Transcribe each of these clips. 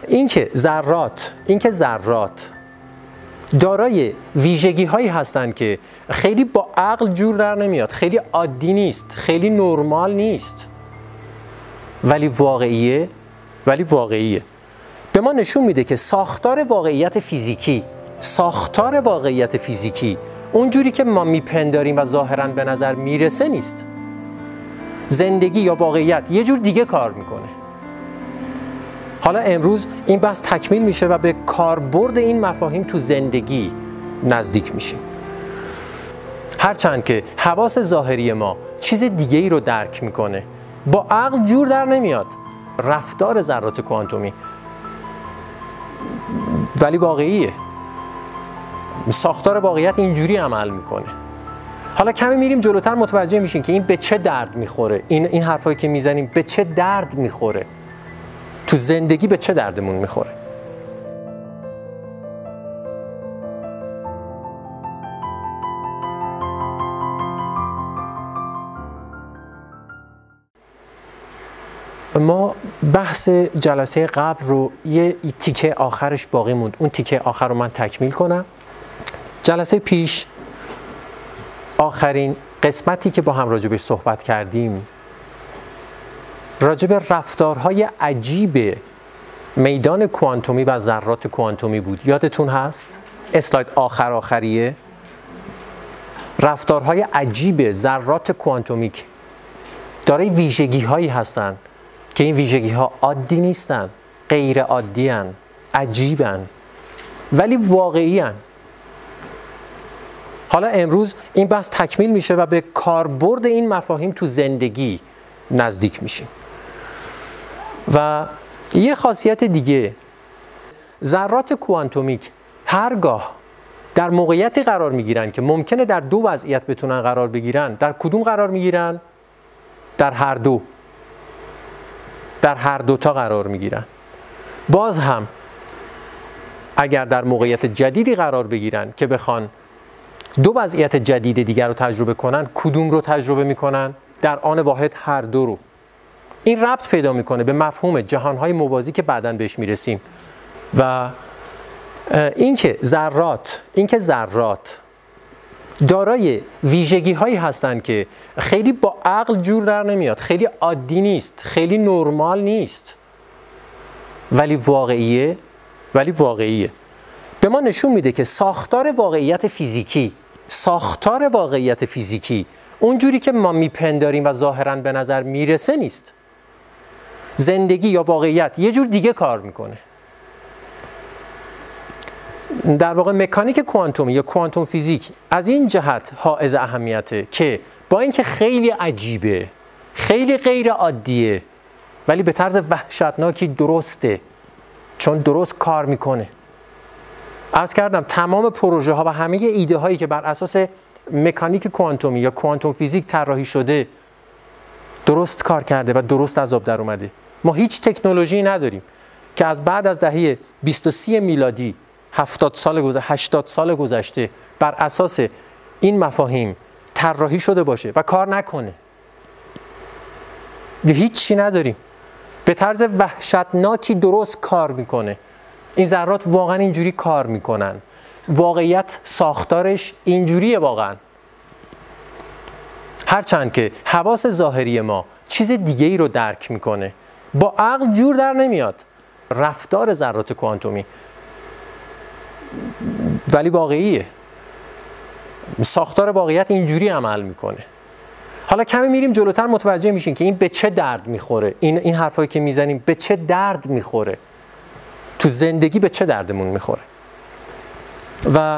اینکه ذرات دارای ویژگی هایی هستند که خیلی با عقل جور در نمیاد، خیلی عادی نیست، خیلی نرمال نیست، ولی واقعیه. به ما نشون میده که ساختار واقعیت فیزیکی اونجوری که ما میپنداریم و ظاهراً به نظر میرسه نیست. زندگی یا واقعیت یه جور دیگه کار میکنه. حالا امروز این بحث تکمیل میشه و به کاربرد این مفاهیم تو زندگی نزدیک میشیم. هرچند که حواس ظاهری ما چیز دیگه ای رو درک میکنه، با عقل جور در نمیاد. رفتار ذرات کوانتومی ولی واقعیه. ساختار واقعیت اینجوری عمل میکنه. حالا کمی میریم جلوتر متوجه میشین که این به چه درد میخوره. این حرفایی که میزنیم به چه درد میخوره، تو زندگی به چه دردمون میخوره. ما بحث جلسه قبل رو یه تیکه آخرش باقی موند، اون تیکه آخر رو من تکمیل کنم. جلسه پیش آخرین قسمتی که با هم راجبش صحبت کردیم راجب رفتارهای عجیب میدان کوانتومی و ذرات کوانتومی بود. یادتون هست؟ اسلاید آخریه. رفتارهای عجیب ذرات کوانتومیک دارای ویژگی هایی هستن که این ویژگی ها عادی نیستن، غیر عادی هن، عجیبن، ولی واقعی هن. حالا امروز این بحث تکمیل میشه و به کاربرد این مفاهیم تو زندگی نزدیک میشیم. و یه خاصیت دیگه، ذرات کوانتومیک هرگاه در موقعیتی قرار میگیرن که ممکنه در دو وضعیت بتونن قرار بگیرن، در کدوم قرار میگیرن؟ در هر دو تا قرار میگیرن. باز هم اگر در موقعیت جدیدی قرار بگیرن که بخوان دو وضعیت جدید دیگر رو تجربه کنن، کدوم رو تجربه میکنن؟ در آن واحد هر دو رو. این ربط پیدا میکنه به مفهوم جهانهای موازی که بعداً بهش میرسیم. و اینکه ذرات دارای ویژگی هایی هستند که خیلی با عقل جور در نمیاد، خیلی عادی نیست، خیلی نرمال نیست، ولی واقعیه. به ما نشون میده که ساختار واقعیت فیزیکی اونجوری که ما میپنداریم و ظاهراً به نظر میرسه نیست. زندگی یا واقعیت یه جور دیگه کار میکنه. در واقع مکانیک کوانتومی یا کوانتوم فیزیک از این جهت حائز اهمیته که با اینکه خیلی عجیبه، خیلی غیر عادیه، ولی به طرز وحشتناکی درسته، چون درست کار میکنه. عرض کردم تمام پروژه ها و همه ایده هایی که بر اساس مکانیک کوانتومی یا کوانتوم فیزیک طراحی شده درست کار کرده و درست از آب در اومده. ما هیچ تکنولوژی نداریم که از بعد از دهه 20 و 30 میلادی 80 سال گذشته بر اساس این مفاهیم طراحی شده باشه و کار نکنه. هیچی نداریم. به طرز وحشتناکی درست کار میکنه. این ذرات واقعا اینجوری کار میکنن. واقعیت ساختارش اینجوریه واقعا. هرچند که حواس ظاهری ما چیز دیگه ای رو درک میکنه، با عقل جور در نمیاد. رفتار ذرات کوانتومی ولی واقعیه. ساختار واقعیت اینجوری عمل میکنه. حالا کمی میریم جلوتر متوجه میشین که این به چه درد میخوره. این حرفایی که میزنیم به چه درد میخوره، تو زندگی به چه دردمون میخوره. و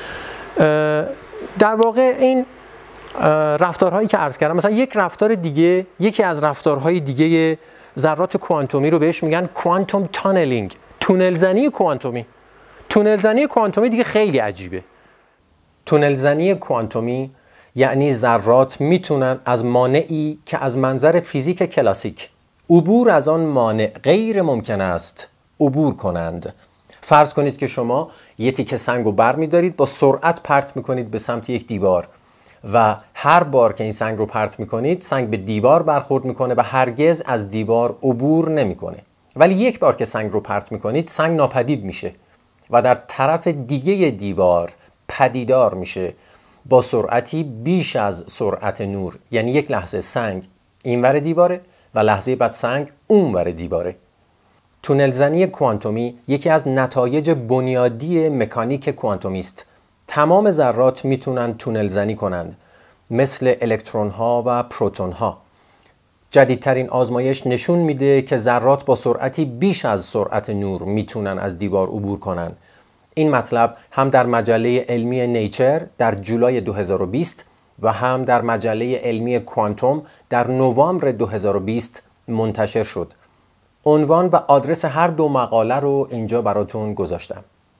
در واقع این رفتارهایی که عرض کردم، مثلا یک رفتار دیگه، یکی از رفتارهای دیگه ذرات کوانتومی رو بهش میگن کوانتوم تانلینگ، تونل زنی کوانتومی. تونل زنی کوانتومی دیگه خیلی عجیبه. تونل زنی کوانتومی یعنی ذرات میتونن از مانعی که از منظر فیزیک کلاسیک عبور از آن مانع غیر ممکن است عبور کنند. فرض کنید که شما یه تیکه سنگ رو بر می‌دارید، با سرعت پرت میکنید به سمت یک دیوار و هر بار که این سنگ رو پرت میکنید، سنگ به دیوار برخورد میکنه و هرگز از دیوار عبور نمیکنه. ولی یک بار که سنگ رو پرت میکنید سنگ ناپدید میشه و در طرف دیگه دیوار پدیدار میشه با سرعتی بیش از سرعت نور. یعنی یک لحظه سنگ اینور دیواره و لحظه بعد سنگ اونور دیواره. تونل زنی کوانتومی یکی از نتایج بنیادی مکانیک کوانتومی است. تمام ذرات میتونن تونل زنی کنند، مثل الکترون ها و پروتون ها. جدیدترین آزمایش نشون میده که ذرات با سرعتی بیش از سرعت نور میتونن از دیوار عبور کنن. این مطلب هم در مجله علمی نیچر در جولای 2020 و هم در مجله علمی کوانتوم در نوامبر 2020 منتشر شد. عنوان و آدرس هر دو مقاله رو اینجا براتون گذاشتم.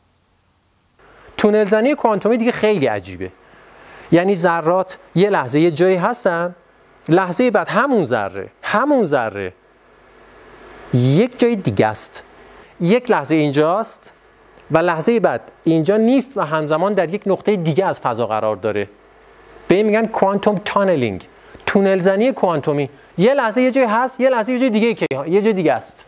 تونل زنی کوانتومی دیگه خیلی عجیبه. یعنی ذرات یه لحظه یه جایی هستن، لحظه بعد همون ذره یک جای دیگه است. یک لحظه اینجاست و لحظه بعد اینجا نیست و همزمان در یک نقطه دیگه از فضا قرار داره. به این میگن کوانتوم تانلینگ، تونل زنی کوانتومی. یه لحظه یه جای هست، یه لحظه یه جای دیگه که یه جای دیگه است.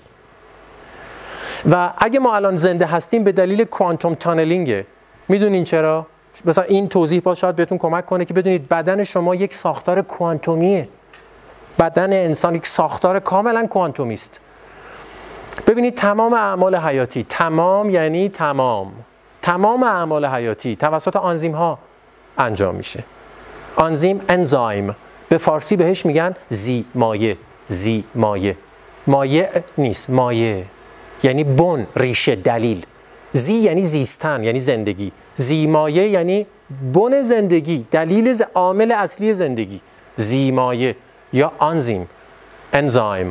و اگه ما الان زنده هستیم به دلیل کوانتوم تانلینگه. میدونین چرا؟ مثلا این توضیح با شاید بهتون کمک کنه که بدونید بدن شما یک ساختار کوانتومیه. بدن انسان یک ساختار کاملا کوانتومی است. ببینید تمام اعمال حیاتی، تمام یعنی تمام اعمال حیاتی توسط آنزیم ها انجام میشه. آنزیم، انزایم، به فارسی بهش میگن مایه نیست، مایه یعنی بن، ریشه، دلیل. یعنی زیستن، یعنی زندگی. مایه یعنی بن زندگی، دلیل عامل اصلی زندگی. مایه یا آنزیم، انزایم.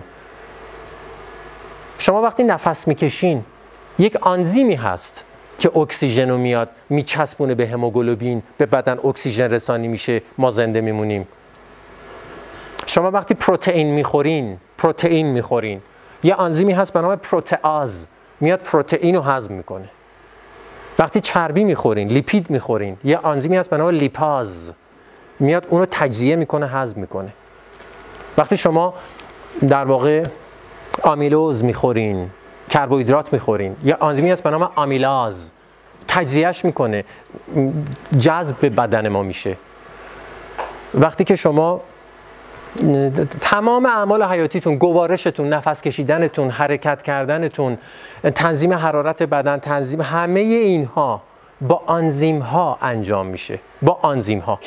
شما وقتی نفس میکشین یک آنزیمی هست که اکسیژن رو میاد میچسبونه به هموگلوبین، به بدن اکسیژن رسانی میشه، ما زنده میمونیم. شما وقتی پروتئین میخورین یه آنزیمی هست به نام پروتئاز، میاد پروتئین رو هضم میکنه. وقتی چربی میخورین، لیپید میخورین، یه آنزیمی هست به نام لیپاز، میاد اون رو تجزیه میکنه، هضم میکنه. وقتی شما در واقع آمیلوز میخورین، کربوهیدرات میخورین، یه آنزیمی هست به نام آمیلاز، تجزیهش میکنه، جذب به بدن ما میشه. وقتی که شما تمام اعمال حیاتیتون، گوارشتون، نفس کشیدنتون، حرکت کردنتون، تنظیم حرارت بدن، تنظیم همه اینها با آنزیم ها انجام میشه. با آنزیم ها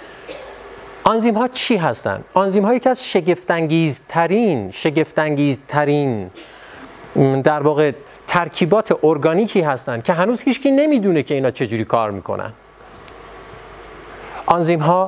چی هستن؟ آنزیم ها یکی از شگفت‌انگیزترین در واقع ترکیبات ارگانیکی هستن که هنوز هیچکی نمیدونه که اینا چجوری کار میکنن. آنزیم ها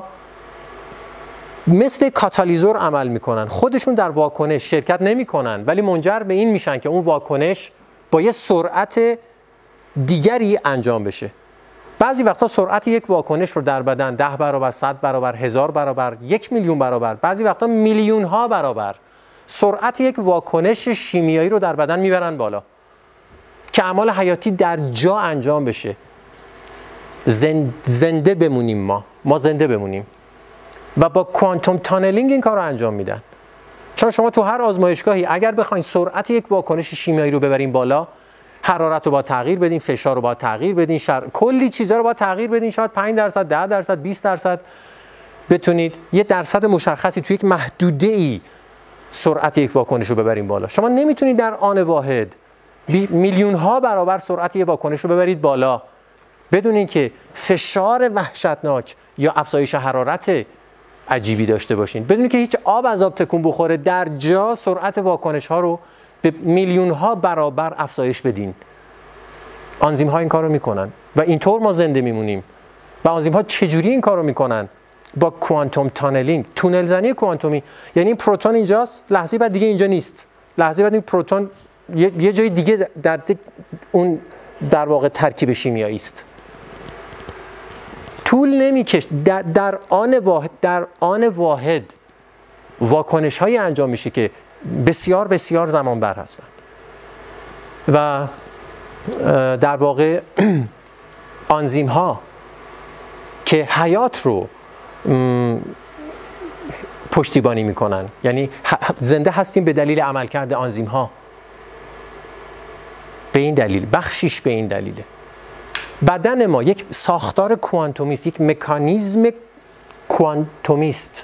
مثل کاتالیزور عمل میکنن، خودشون در واکنش شرکت نمیکنن ولی منجر به این میشن که اون واکنش با یه سرعت دیگری انجام بشه. بعضی وقتا سرعت یک واکنش رو در بدن 10 برابر، 100 برابر، 1000 برابر، 1 میلیون برابر، بعضی وقتا میلیون ها برابر سرعت یک واکنش شیمیایی رو در بدن میبرن بالا که اعمال حیاتی در جا انجام بشه. زنده بمونیم، ما زنده بمونیم. و با کوانتوم تانلینگ این کار رو انجام میدن. چون شما تو هر آزمایشگاهی اگر بخواید سرعت یک واکنش شیمیایی رو ببرین بالا، حرارت رو با تغییر بدین، فشار رو با تغییر بدین، کلی چیزا رو با تغییر بدین، شاید 5%، 10%، 20% بتونید یه درصد مشخصی توی یک محدوده ای سرعت یک واکنش رو ببرین بالا. شما نمیتونید در آن واحد میلیون ها برابر سرعت یک واکنش رو ببرید بالا بدون اینکه فشار وحشتناک یا افزایش حرارت عجیبی داشته باشین، بدون که هیچ آب از آب تکون بخوره، در جا سرعت واکنش ها رو به میلیون ها برابر افزایش بدین. آنزیم ها این کار رو میکنن و اینطور ما زنده میمونیم. و آنزیم ها چجوری این کار رو میکنن؟ با کوانتوم تانلینگ، تونل زنی کوانتومی. یعنی این پروتون اینجاست، لحظه بعد دیگه اینجا نیست، لحظه بعد این پروتون یه جای دیگه در اون در واقع ترکیب شیمیایی است. طول نمیکشه، در آن واحد واکنش های انجام میشه که بسیار بسیار زمان بر هستن و در واقع آنزیم ها که حیات رو پشتیبانی میکنن، یعنی زنده هستیم به دلیل عملکرد آنزیم ها. به این دلیل، بخشیش به این دلیله. بدن ما یک ساختار کوانتومیست، یک مکانیزم کوانتومیست.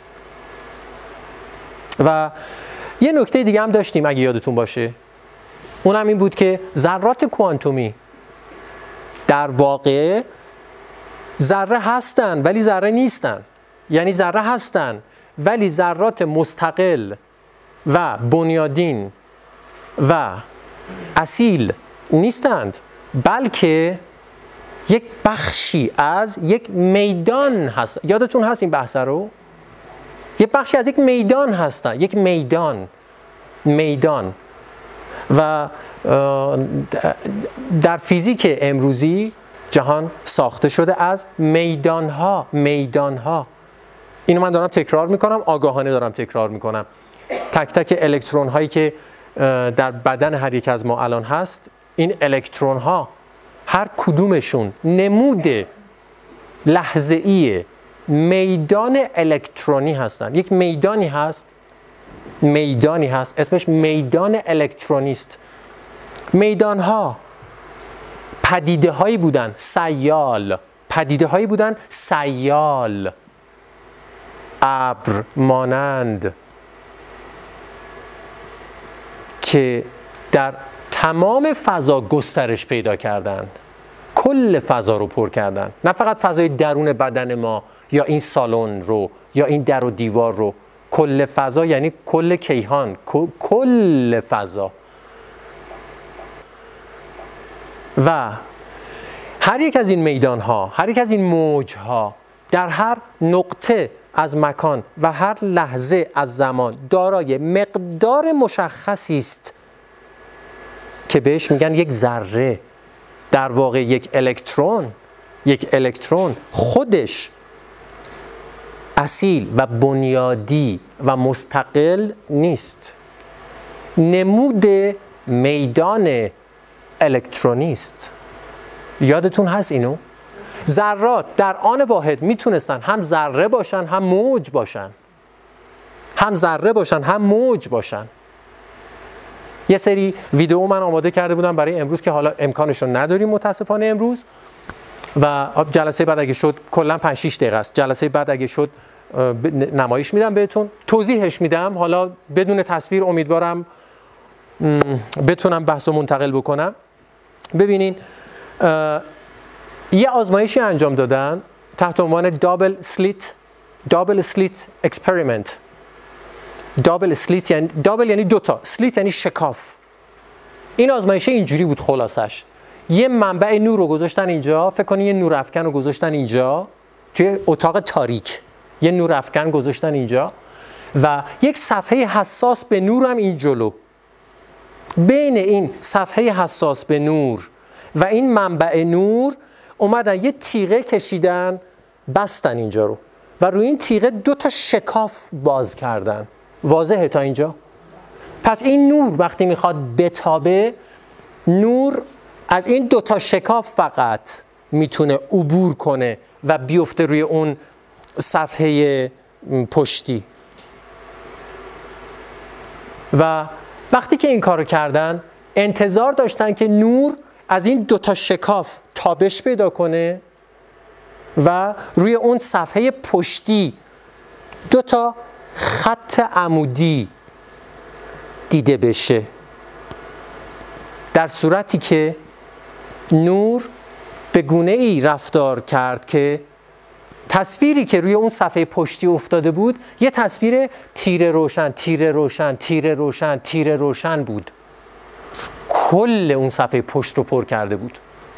و یه نکته دیگه هم داشتیم اگه یادتون باشه، اونم این بود که ذرات کوانتومی در واقع ذره هستن ولی ذره نیستن. یعنی ذره هستن ولی ذرات مستقل و بنیادین و اصیل نیستند، بلکه یک بخشی از یک میدان هست. یادتون هست این بحث رو؟ یک بخشی از یک میدان هستن، یک میدان. و در فیزیک امروزی جهان ساخته شده از میدانها. اینو من دارم تکرار میکنم، آگاهانه دارم تکرار میکنم. تک تک الکترون هایی که در بدن هر یک از ما الان هست، این الکترون ها هر کدومشون نمود لحظه‌ای میدان الکترونی هستن. یک میدانی هست اسمش میدان الکترونیست. میدان ها پدیده هایی بودن سیال، ابر مانند، که در تمام فضا گسترش پیدا کردن، کل فضا رو پر کردن، نه فقط فضای درون بدن ما یا این سالن رو یا این در و دیوار رو، کل فضا یعنی کل کیهان، کل فضا. و هر یک از این میدان‌ها، هر یک از این موج‌ها در هر نقطه از مکان و هر لحظه از زمان دارای مقدار مشخصی است که بهش میگن یک ذره. در واقع یک الکترون خودش اصیل و بنیادی و مستقل نیست، نمود میدان الکترونیست. یادتون هست اینو؟ ذرات در آن واحد میتونستن هم ذره باشن هم موج باشن، یه سری ویدیو من آماده کرده بودم برای امروز که حالا امکانش رو نداریم متاسفانه امروز، و جلسه بعد اگه شد کلا 5-6 دقیقه است، جلسه بعد اگه شد نمایش میدم بهتون، توضیحش میدم. حالا بدون تصویر امیدوارم بتونم بحثو منتقل بکنم. ببینین یه آزمایشی انجام دادن تحت عنوان دابل سلیت اکسپریمنت. دابل سلیت یعنی دابل یعنی دوتا، سلیت یعنی شکاف. این آزمایش اینجوری بود خلاصش. یه منبع نور رو گذاشتن اینجا، فکر کنید یه نورافکن رو گذاشتن اینجا توی اتاق تاریک، یه نورافکن گذاشتن اینجا و یک صفحه حساس به نور هم این جلو. بین این صفحه حساس به نور و این منبع نور اومدن یه تیغه کشیدن، بستن اینجا رو و روی این تیغه 2 تا شکاف باز کردن. واضحه تا اینجا؟ پس این نور وقتی میخواد بتابه، نور از این 2 تا شکاف فقط میتونه عبور کنه و بیفته روی اون صفحه پشتی. و وقتی که این کارو کردن، انتظار داشتن که نور از این 2 تا شکاف تابش پیدا کنه و روی اون صفحه پشتی 2 تا خط عمودی دیده بشه، در صورتی که نور به گونه ای رفتار کرد که تصویری که روی اون صفحه پشتی افتاده بود یه تصویر تیره روشن بود. کل اون صفحه پشت رو پر کرده بود.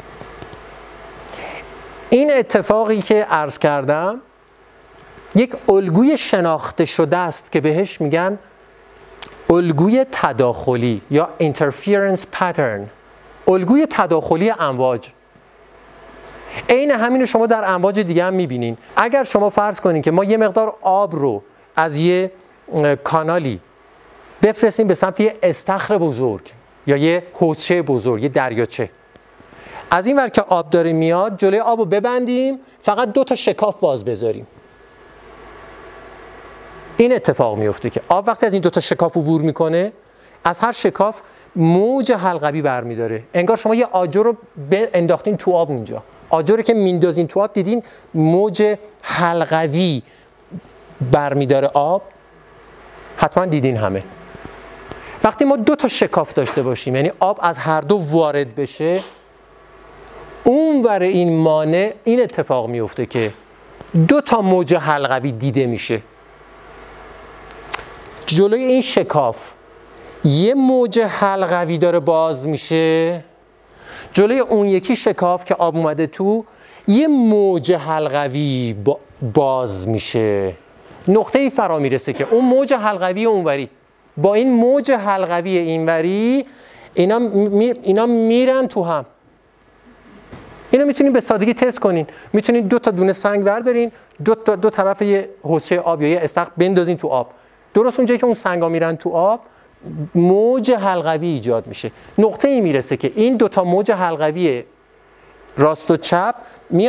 این اتفاقی که عرض کردم یک الگوی شناخته شده است که بهش میگن الگوی تداخلی یا interference pattern، الگوی تداخلی امواج. عین همین رو شما در امواج دیگه هم میبینین. اگر شما فرض کنین که ما یه مقدار آب رو از یه کانالی بفرستیم به سمت یه استخر بزرگ یا یه حوضچه بزرگ، یه دریاچه، از این ور که آب داره میاد جلوی آب رو ببندیم، فقط 2 تا شکاف باز بذاریم. این اتفاق میفته که آب وقتی از این 2 تا شکاف عبور میکنه، از هر شکاف موج حلقوی برمیداره. انگار شما یه آجر رو انداختین تو آب اونجا. آجر که میندازین تو آب دیدین موج حلقوی برمیداره آب. حتما دیدین همه. وقتی ما 2 تا شکاف داشته باشیم، یعنی آب از هر دو وارد بشه، اون ور این مانع این اتفاق میفته که 2 تا موج حلقوی دیده میشه. جلوی این شکاف یه موج حلقوی داره باز میشه، جلوی اون یکی شکاف که آب اومده تو یه موج حلقوی باز میشه. نقطه ای فرا میرسه که اون موج حلقوی اونوری با این موج حلقوی اینوری اینا میرن تو هم. اینو میتونین به سادگی تست کنین. میتونین 2 تا دونه سنگ بردارین، دو طرف یه حوضچه آب یا یه استخر بندازین تو آب. درست اونجایی که اون سنگا میرن تو آب موج حلقوی ایجاد میشه. نقطه ای میرسه که این 2 تا موج حلقوی راست و چپ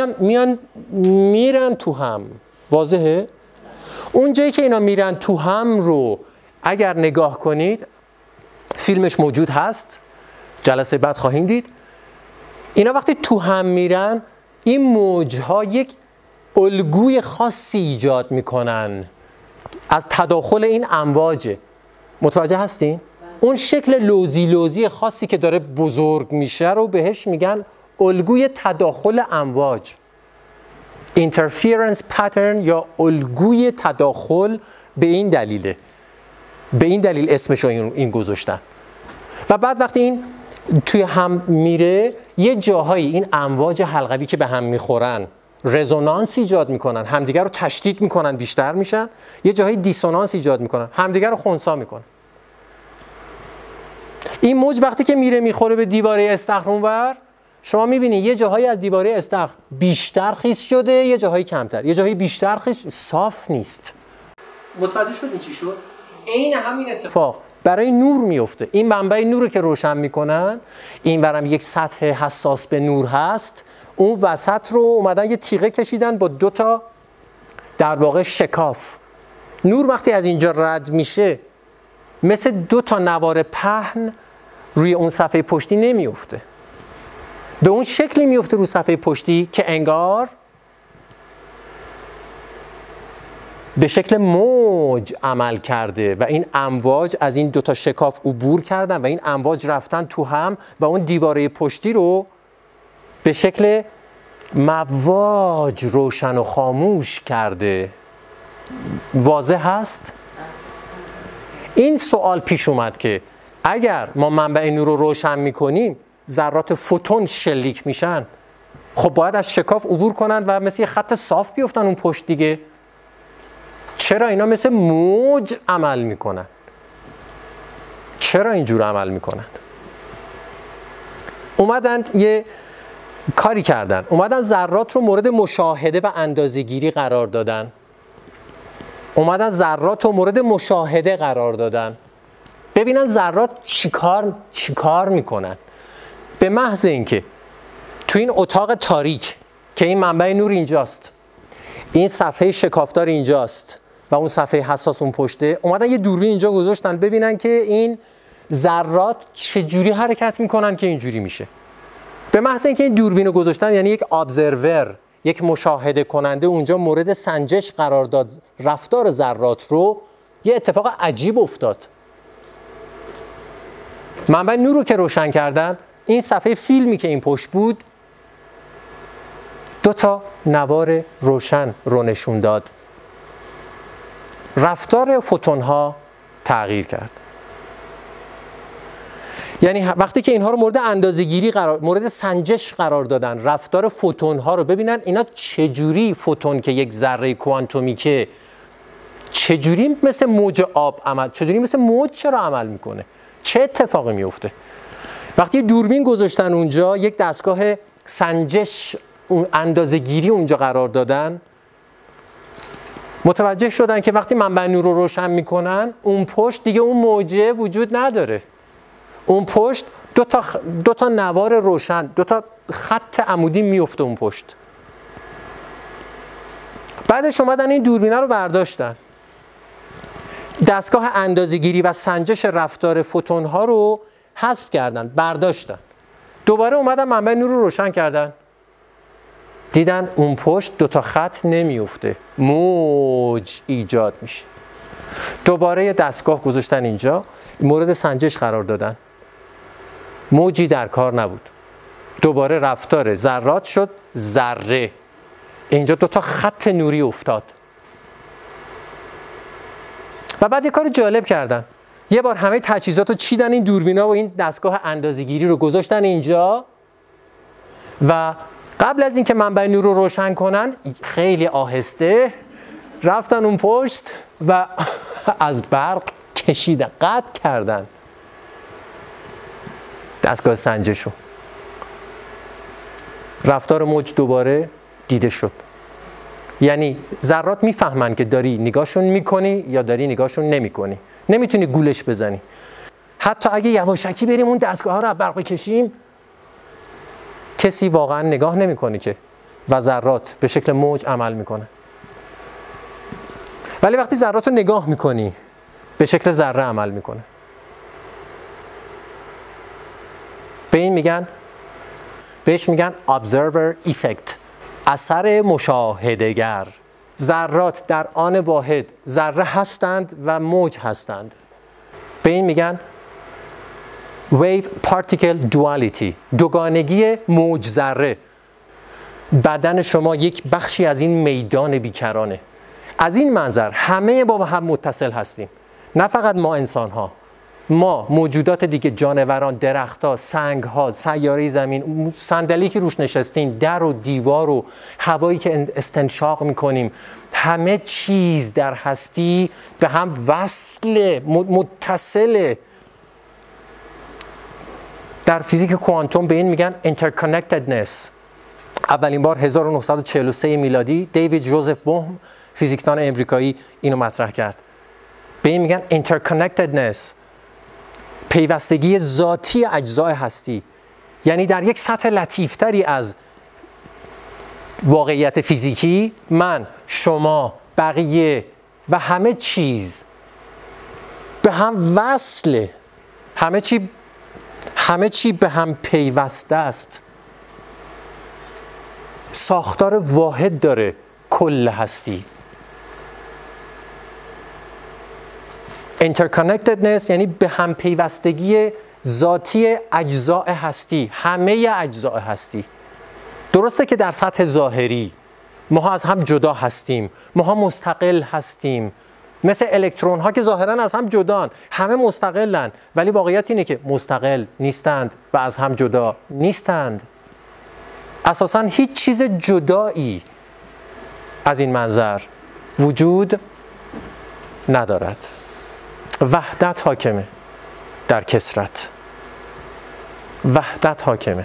میرن تو هم. واضحه؟ اون جایی که اینا میرن تو هم رو اگر نگاه کنید، فیلمش موجود هست، جلسه بعد خواهیم دید. اینا وقتی تو هم میرن این موجها یک الگوی خاصی ایجاد میکنن از تداخل این امواج. متوجه هستین؟ اون شکل لوزی خاصی که داره بزرگ میشه رو بهش میگن الگوی تداخل امواج. interference pattern یا الگوی تداخل. به این دلیل اسمش رو این گذاشتن. و بعد وقتی این توی هم میره یه جاهایی این امواج حلقوی که به هم میخورن رزونانس ایجاد میکنن، همدیگر رو تشدید میکنن، بیشتر میشن. یه جاهایی دیسونانس ایجاد میکنن، همدیگر رو خنثی میکنن. این موج وقتی که میخوره به دیواره استخر اونور، شما میبینید یه جاهایی از دیواره استخر بیشتر خیس شده، یه جاهایی کمتر، یه جاهایی بیشتر خیس، صاف نیست. متوجه شدین چی شد؟ عین همین اتفاق برای نور میفته. این منبع نور رو که روشن میکنن، این ورم یک سطح حساس به نور هست، اون وسط رو اومدن یه تیغه کشیدن با 2 تا در واقع شکاف. نور وقتی از اینجا رد میشه مثل 2 تا نوار پهن روی اون صفحه پشتی نمیفته، به اون شکلی میفته رو صفحه پشتی که انگار به شکل موج عمل کرده و این امواج از این 2 تا شکاف عبور کردن و این امواج رفتن تو هم و اون دیواره پشتی رو به شکل مواج روشن و خاموش کرده. واضح هست؟ این سوال پیش اومد که اگر ما منبع نور رو روشن میکنیم ذرات فوتون شلیک میشن، خب باید از شکاف عبور کنن و مثل یه خط صاف بیفتن اون پشت دیگه. چرا اینا مثل موج عمل میکنن؟ چرا اینجور عمل میکنن؟ اومدن یه کاری کردن، اومدن ذرات رو مورد مشاهده و اندازه‌گیری قرار دادن. ببینن ذرات چیکار میکنن. به محض اینکه تو این اتاق تاریک که این منبع نور اینجاست، این صفحه شکافدار اینجاست و اون صفحه حساس اون پشته، اومدن یه دوربین اینجا گذاشتن ببینن که این ذرات چجوری حرکت میکنن که اینجوری میشه. به محض اینکه این دوربین رو گذاشتن، یعنی یک ابزرور، یک مشاهده کننده اونجا مورد سنجش قرار داد رفتار ذرات رو، یه اتفاق عجیب افتاد. منبع نور رو که روشن کردن، این صفحه فیلمی که این پشت بود 2 تا نوار روشن رو نشون داد. رفتار فوتون ها تغییر کرد. یعنی وقتی که اینها رو مورد اندازه‌گیری مورد سنجش قرار دادن، رفتار فوتون ها رو ببینن اینا چجوری فوتون که یک ذره کوانتومیکه چجوری مثل موج آب عمل، چجوری مثل موج چرا عمل میکنه، چه اتفاقی میفته. وقتی دوربین گذاشتن اونجا، یک دستگاه سنجش اندازه‌گیری اونجا قرار دادن، متوجه شدن که وقتی منبع نور رو روشن میکنن اون پشت دیگه اون موجه وجود نداره. اون پشت 2 تا نوار روشن، 2 تا خط عمودی میفته اون پشت. بعدش اومدن این دوربینه رو برداشتن، دستگاه اندازه‌گیری و سنجش رفتار فوتون ها رو حذف کردن، برداشتن. دوباره اومدن منبع نور رو روشن کردن، دیدن اون پشت دوتا خط نمیفته، موج ایجاد میشه. دوباره یه دستگاه گذاشتن اینجا، مورد سنجش قرار دادن، موجی در کار نبود. دوباره رفتار ذرات شد ذره، اینجا دوتا خط نوری افتاد. و بعد یه کار جالب کردن، یه بار همه تجهیزات رو چیدن، این دوربینا و این دستگاه اندازه‌گیری رو گذاشتن اینجا و قبل از اینکه منبع نور رو روشن کنن خیلی آهسته رفتن اون پشت و از برق کشیدن، قطع کردن دستگاه سنجش رو. رفتار موج دوباره دیده شد. یعنی ذرات میفهمن که داری نگاهشون میکنی یا داری نگاهشون نمیکنی، نمیتونی گولش بزنی. حتی اگه یواشکی بریم اون دستگاه ها رو برق بکشیم، کسی واقعا نگاه نمیکنه که و ذرات به شکل موج عمل میکنه. ولی وقتی ذرات رو نگاه میکنی به شکل ذره عمل میکنه. به این میگن، بهش میگن observer effect، اثر مشاهده‌گر. ذرات در آن واحد ذره هستند و موج هستند. به این میگن wave particle duality، دوگانگی موج ذره. بدن شما یک بخشی از این میدان بیکرانه. از این منظر همه با هم متصل هستیم، نه فقط ما انسان ها، ما موجودات دیگه، جانوران، درختها، سنگها، سیاره زمین، صندلی که روش نشستین، در و دیوار و هوایی که استنشاق میکنیم، همه چیز در هستی به هم وصله، متصله. در فیزیک کوانتوم به این میگن interconnectedness. اولین بار 1943 میلادی دیوید جوزف بوهم، فیزیکدان امریکایی، اینو مطرح کرد. به این میگن interconnectedness، پیوستگی ذاتی اجزای هستی. یعنی در یک سطح لطیفتری از واقعیت فیزیکی، من، شما، بقیه و همه چیز به هم وصله، همه چی به هم پیوسته است. ساختار واحد داره کل هستی. interconnectedness یعنی به هم پیوستگی ذاتی اجزاء هستی، همه اجزاء هستی. درسته که در سطح ظاهری ما از هم جدا هستیم، ما مستقل هستیم، مثل الکترون ها که ظاهرا از هم جدان، همه مستقلن، ولی واقعیت اینه که مستقل نیستند و از هم جدا نیستند. اساساً هیچ چیز جدایی از این منظر وجود ندارد. وحدت حاکمه در کثرت، وحدت حاکمه.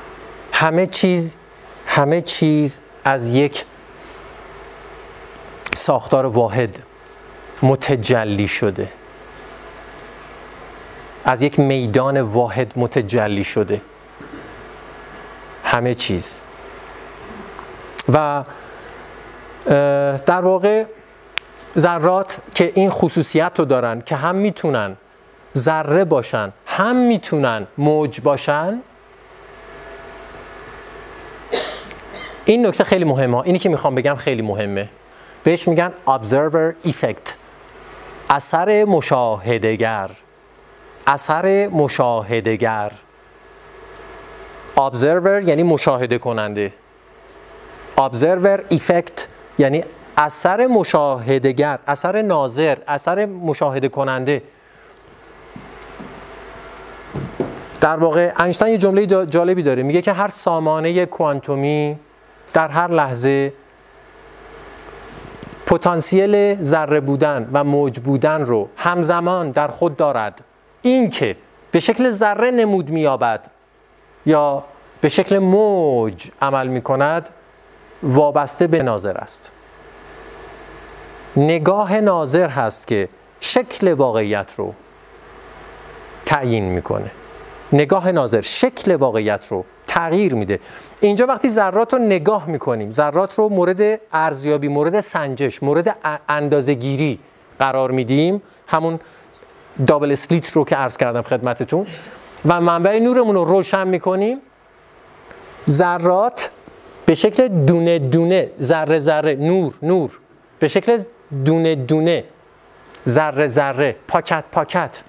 همه چیز از یک ساختار واحد متجلی شده، از یک میدان واحد متجلی شده همه چیز. و در واقع ذرات که این خصوصیت رو دارن که هم میتونن ذره باشن، هم میتونن موج باشن. این نکته خیلی مهمه، اینی که میخوام بگم خیلی مهمه. بهش میگن observer effect، اثر مشاهده‌گر. اثر مشاهده‌گر. observer یعنی مشاهده کننده، observer effect یعنی اثر مشاهده‌گر، اثر ناظر، اثر مشاهده کننده. در واقع اینشتین یه جمله جالبی داره، میگه که هر سامانه کوانتومی در هر لحظه پتانسیل ذره بودن و موج بودن رو همزمان در خود دارد. این که به شکل ذره نمود می‌یابد یا به شکل موج عمل می‌کند وابسته به ناظر است. نگاه ناظر هست که شکل واقعیت رو تعیین میکنه. نگاه ناظر شکل واقعیت رو تغییر میده. اینجا وقتی ذرات رو نگاه میکنیم، ذرات رو مورد ارزیابی، مورد سنجش، مورد اندازه‌گیری قرار میدیم، همون دابل اسلیت رو که عرض کردم خدمتتون، و منبع نورمون رو روشن میکنیم، ذرات به شکل دونه دونه، ذره ذره، نور به شکل دونه دونه، ذره ذره، پاکت پاکت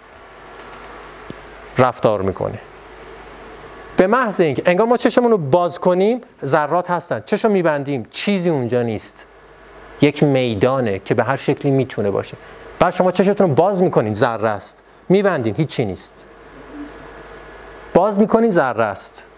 رفتار میکنه. به محض اینکه انگار ما چشمون رو باز کنیم ذرات هستن، چشم میبندیم چیزی اونجا نیست، یک میدانه که به هر شکلی میتونه باشه. بعد شما چشمتون رو باز میکنین ذره است، میبندین هیچی نیست، باز میکنین ذره است.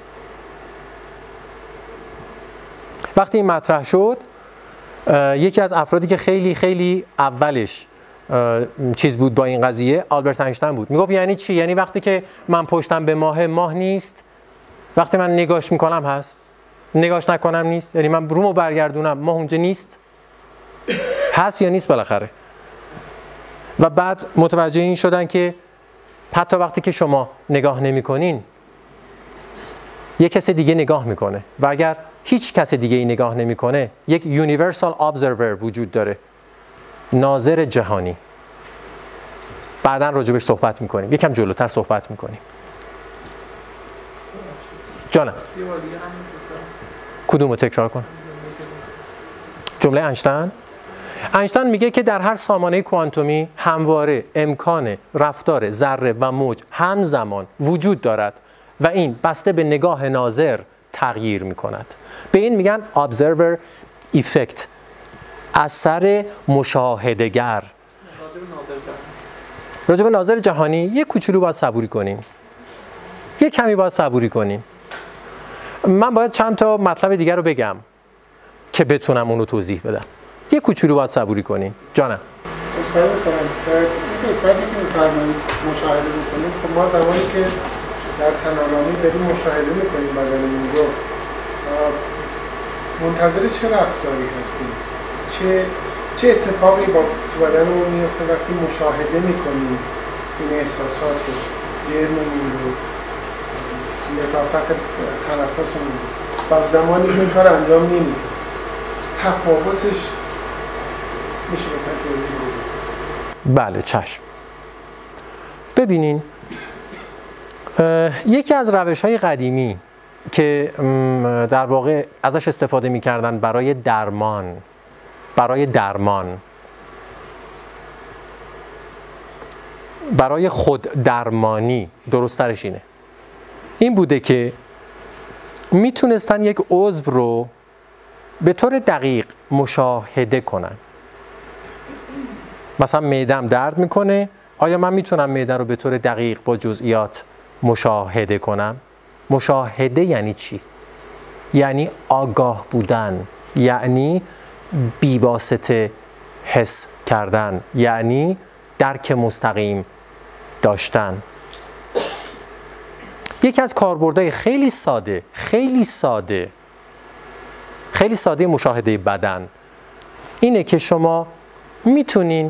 وقتی این مطرح شد، یکی از افرادی که خیلی خیلی اولش چیز بود با این قضیه، آلبرت اینشتین بود. میگفت یعنی چی؟ یعنی وقتی که من پشتم به ماه نیست، وقتی من نگاش میکنم هست، نگاش نکنم نیست. یعنی من رومو برگردونم ماه اونجا نیست، هست یا نیست بالاخره. و بعد متوجه این شدن که حتی وقتی که شما نگاه نمیکنین یک کس دیگه نگاه میکنه، و اگر هیچ کس دیگه ای نگاه نمیکنه یک یونیورسال ابزرور وجود داره، ناظر جهانی. بعداً راجبش صحبت میکنیم، یکم جلوتر صحبت میکنیم. جانم کدومو تکرار کن؟ جمله اینشتین میگه که در هر سامانه کوانتومی همواره امکان رفتار ذره و موج همزمان وجود دارد و این بسته به نگاه ناظر تغییر میکند. به این میگن observer effect، اثر مشاهده‌گر. راجب ناظر جهانی یک کوچولو باید صبوری کنیم، یک کمی باید صبوری کنیم. من باید چند تا مطلب دیگر رو بگم که بتونم اونو توضیح بدم. یک کوچولو باید صبوری کنیم. جانم اصخایی بکنم این قسمتی که میفرمایید مشاهده میکنیم، خب ما زمانی که در تنالامی داریم مشاهده میکنیم بدنمون رو، منتظر چه رفتاری هستیم؟ چه اتفاقی با تو بدنمون میفته وقتی مشاهده میکنیم این احساسات رو، جرممون رو، لطافت تنفسمون رو، و زمانی که این کار انجام نمیدیم تفاوتش میشه لطفا توضیح بدید؟ بله چشم. ببینین یکی از روش‌های قدیمی که در واقع ازش استفاده می‌کردن برای خود درمانی، درست‌ترش اینه، این بوده که میتونستن یک عضو رو به طور دقیق مشاهده کنن. مثلا معده‌ام درد میکنه، آیا من میتونم معده رو به طور دقیق با جزئیات مشاهده کنم؟ مشاهده یعنی چی؟ یعنی آگاه بودن، یعنی بی‌واسطه حس کردن، یعنی درک مستقیم داشتن. یکی از کاربردهای خیلی ساده مشاهده بدن اینه که شما میتونین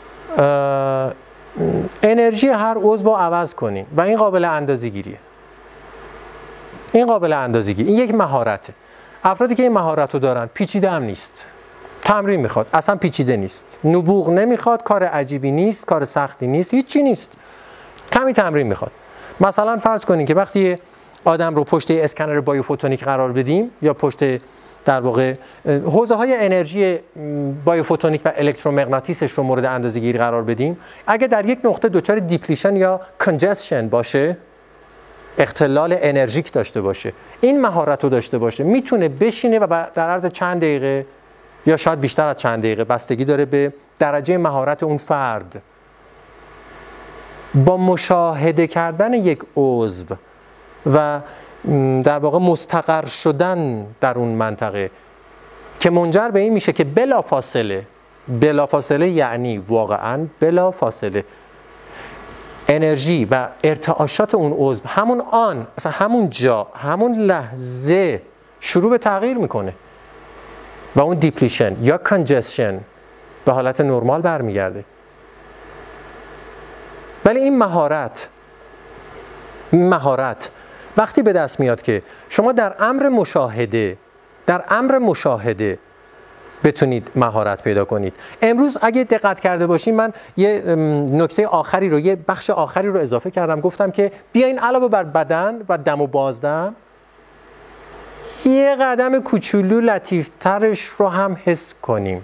انرژی هر عضو رو عوض کنین و این قابل اندازه‌گیریه. این یک مهارته. افرادی که این مهارت رو دارن پیچیده هم نیست، تمرین میخواد، اصلا پیچیده نیست، نبوغ نمیخواد، کار عجیبی نیست، کار سختی نیست، هیچی نیست، کمی تمرین میخواد. مثلا فرض کنین که وقتی آدم رو پشت اسکنر بایوفوتونیک قرار بدیم یا پشت در واقع حوزه های انرژی بایوفوتونیک و الکترومغناطیسش رو مورد اندازه‌گیری قرار بدیم، اگه در یک نقطه دچار دیپلیشن یا کنجسشن باشه، اختلال انرژیک داشته باشه، این مهارت رو داشته باشه، میتونه بشینه و در عرض چند دقیقه یا شاید بیشتر از چند دقیقه، بستگی داره به درجه مهارت اون فرد، با مشاهده کردن یک عضو و در واقع مستقر شدن در اون منطقه که منجر به این میشه که بلافاصله یعنی واقعا بلافاصله انرژی و ارتعاشات اون عضو همون آن، مثلا همون جا، همون لحظه شروع به تغییر میکنه و اون دیپلیشن یا کنجسشن به حالت نرمال برمیگرده. ولی این مهارت وقتی به دست میاد که شما در امر مشاهده بتونید مهارت پیدا کنید. امروز اگه دقت کرده باشین من یه نکته آخری رو، یه بخش آخری رو اضافه کردم، گفتم که بیاین علاوه بر بدن و دم و بازدم یه قدم کوچولو لطیفترش رو هم حس کنیم.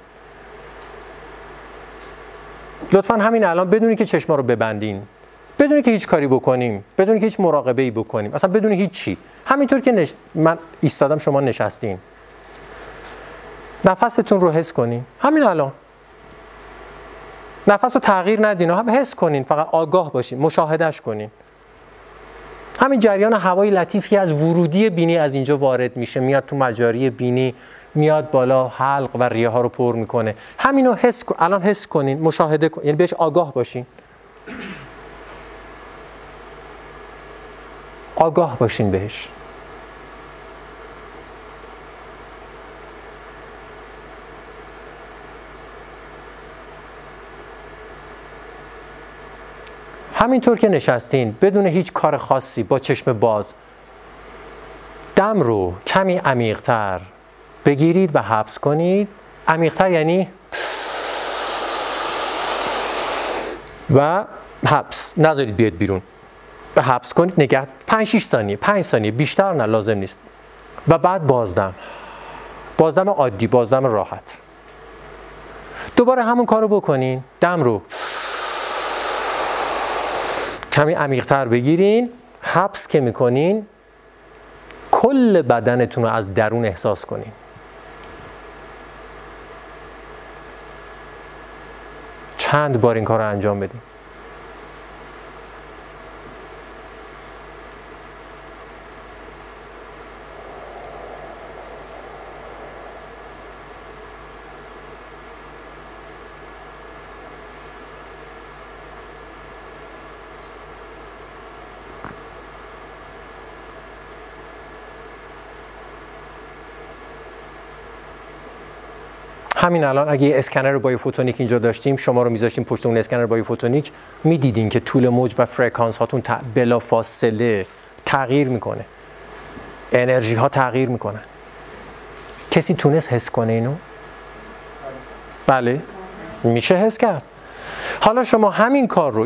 لطفاً همین الان بدونی که چشما رو ببندین، بدونی که هیچ کاری بکنیم، بدونی که هیچ مراقبه‌ای بکنیم، اصلا بدونی هیچ چی، همینطور که من ایستادم شما نشستین، نفستون رو حس کنین. همین الان نفس رو تغییر ندین، هم حس کنین، فقط آگاه باشین، مشاهدهش کنین. همین جریان هوای لطیفی از ورودی بینی از اینجا وارد میشه، میاد تو مجاری بینی، میاد بالا، حلق و ریه ها رو پر میکنه. همینو الان حس کنین، مشاهده کنین، یعنی بهش آگاه باشین. آگاه باشین بهش. همینطور که نشستین بدون هیچ کار خاصی، با چشم باز، دم رو کمی عمیق‌تر بگیرید و حبس کنید. عمیق‌تر یعنی و حبس، نذارید بیاد بیرون. و حبس کنید، نگه 5-6 ثانیه، 5 ثانیه، بیشتر نه، لازم نیست. و بعد بازدم عادی، بازدم راحت. دوباره همون کارو بکنین. دم رو کمی عمیق‌تر بگیرین. حبس که میکنین کل بدنتون رو از درون احساس کنین. چند بار این کار رو انجام بدین. همین الان اگه اسکنر بایوفوتونیک اینجا داشتیم، شما رو میذاشتیم پشت اون اسکنر بایوفوتونیک، میدیدین که طول موج و فرکانس هاتون بلا فاصله تغییر میکنه، انرژی ها تغییر میکنن. کسی تونست حس کنه اینو؟ بله، میشه حس کرد. حالا شما همین کار رو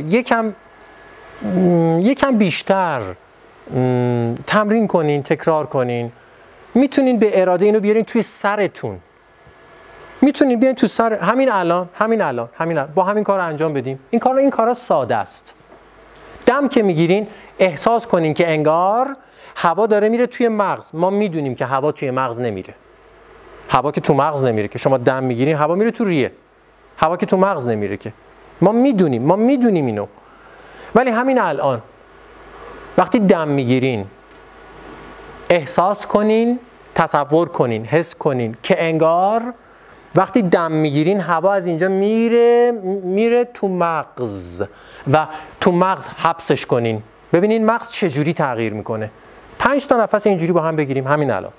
یکم بیشتر تمرین کنین، تکرار کنین. میتونین به اراده اینو بیارین توی سرتون. میتونید بیاین تو سر همین الان با همین کار رو انجام بدیم. این کارا ساده است. دم که میگیرین احساس کنین که انگار هوا داره میره توی مغز. ما میدونیم که هوا توی مغز نمیره. هوا که تو مغز نمیره که. شما دم میگیرین هوا میره تو ریه. هوا که تو مغز نمیره که. ما میدونیم اینو. ولی همین الان وقتی دم میگیرین احساس کنین، تصور کنین، حس کنین که انگار وقتی دم میگیرین هوا از اینجا میره تو مغز و تو مغز حبسش کنین. ببینین مغز چجوری تغییر میکنه. 5 تا نفس اینجوری با هم بگیریم همین الان.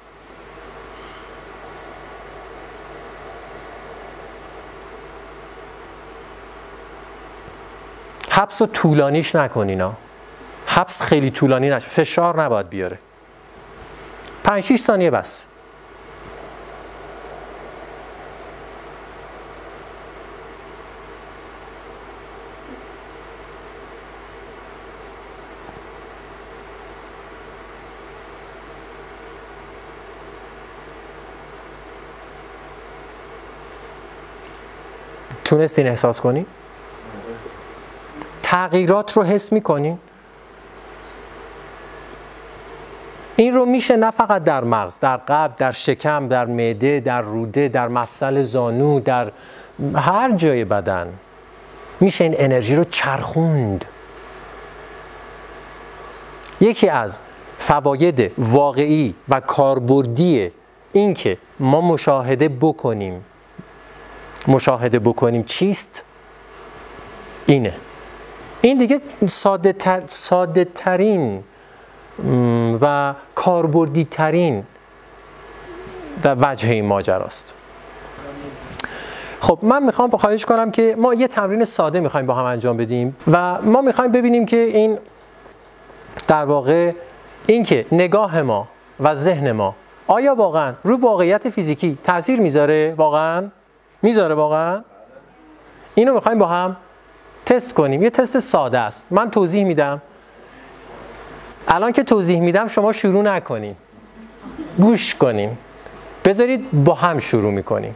حبس رو طولانیش نکنین ها. حبس خیلی طولانی نشه، فشار نباید بیاره. 5-6 ثانیه بس. تونستین احساس کنین؟ تغییرات رو حس میکنین؟ این رو میشه نه فقط در مغز، در قلب، در شکم، در معده، در روده، در مفصل زانو، در هر جای بدن میشه این انرژی رو چرخوند. یکی از فواید واقعی و کاربردی این که ما مشاهده بکنیم چیست؟ اینه. این دیگه ساده ترین و کاربردی ترین وجه این ماجراست. خب من میخوام خواهش کنم که ما یه تمرین ساده میخوایم با هم انجام بدیم و ما میخوایم ببینیم که این در واقع این که نگاه ما و ذهن ما آیا واقعا رو واقعیت فیزیکی تاثیر میذاره؟ واقعا میذاره؟ واقعا اینو میخوایم با هم تست کنیم. یه تست ساده است. من توضیح میدم. الان که توضیح میدم شما شروع نکنین، گوش کنین. بذارید با هم شروع میکنیم.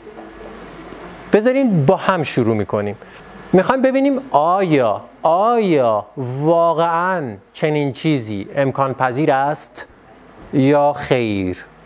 میخوایم ببینیم آیا واقعا چنین چیزی امکان پذیر است یا خیر.